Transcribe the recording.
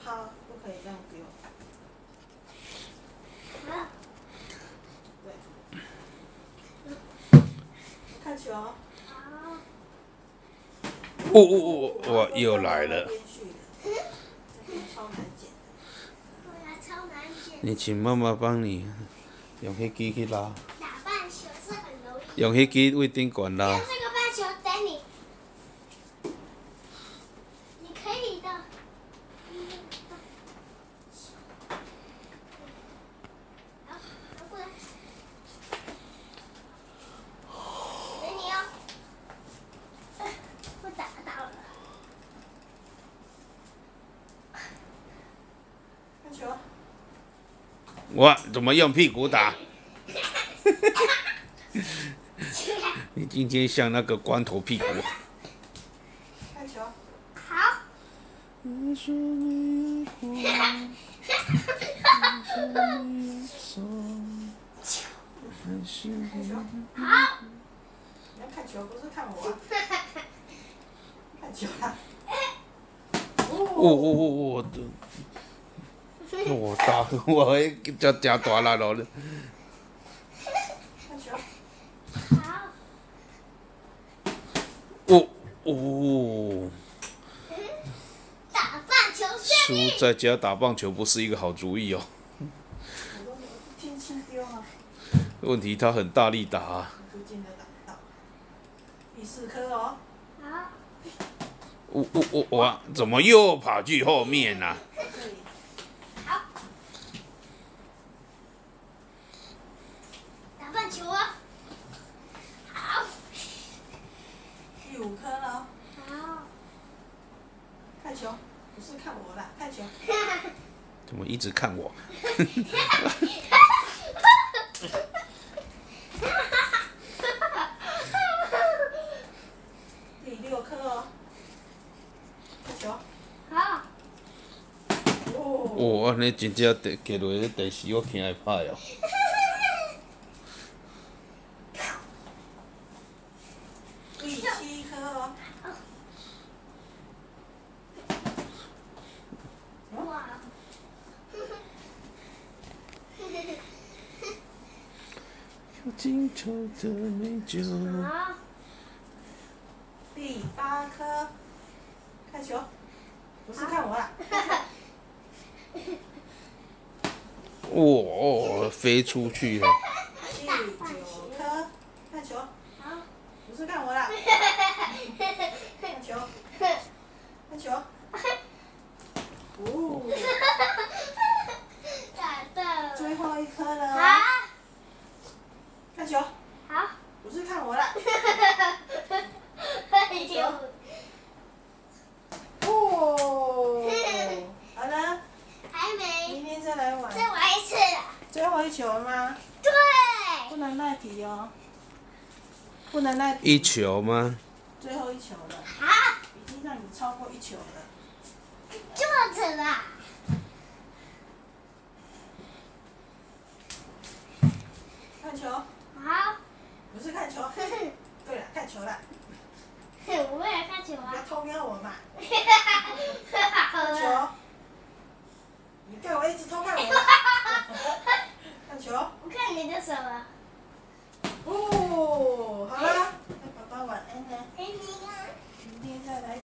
抛，不可以这样丢。对。看球。好。 我又来了。 超难捡的。 对啊，超难捡。 你请妈妈帮你用迄机去拉。 打棒球是很容易。 用迄机位顶管拉。 用这个棒球等你。你可以的。好，拿过来。给你哦。我打到了。 看球。 我怎么用屁股打？你今天像那个光头屁股。 看球。 好。好。 你要看球，不是看我。看球啦。 我大，我迄只真大力咯。 看球。 好。打棒球输在家打棒球不是一个好主意哦。 我都轻轻丢啊。 问题他很大力打啊。 不见得打得到。第4颗哦。 好。 我怎么又跑去后面啊？ 好。打棒球啊。好。 第5颗了。 好。 看球，不是看我啦，看球。 怎么一直看我？ 第6颗哦。看球。 好。 安尼真正摕落去电视，我听会歹哦。 第7颗哦。 哇！ 有尽头的美酒。 好。 第8颗。看球，不是看我啦。 飞出去了。 第9颗。看球， 好。 不是看我啦。看球，看球。 打到。 最后1颗了。 好。 看球， 好。 不是看我啦。 哎呦！ 好了。 还没。 明天再来玩。 再玩一次了。 最后1球了吗？ 对。 不能赖皮哦。不能赖皮。 1球吗？ 最后1球了。 好。 已经让你超过1球了。 坐着啦。 看球。 好。 不是看球。对了，看球了。 我也看球啊。 不要偷瞄我嘛。 好了。 看球。你干嘛一直偷看我？看球。 我看你的手了。 好了，那爸爸晚安了。 哎，你呢？ 明天再来。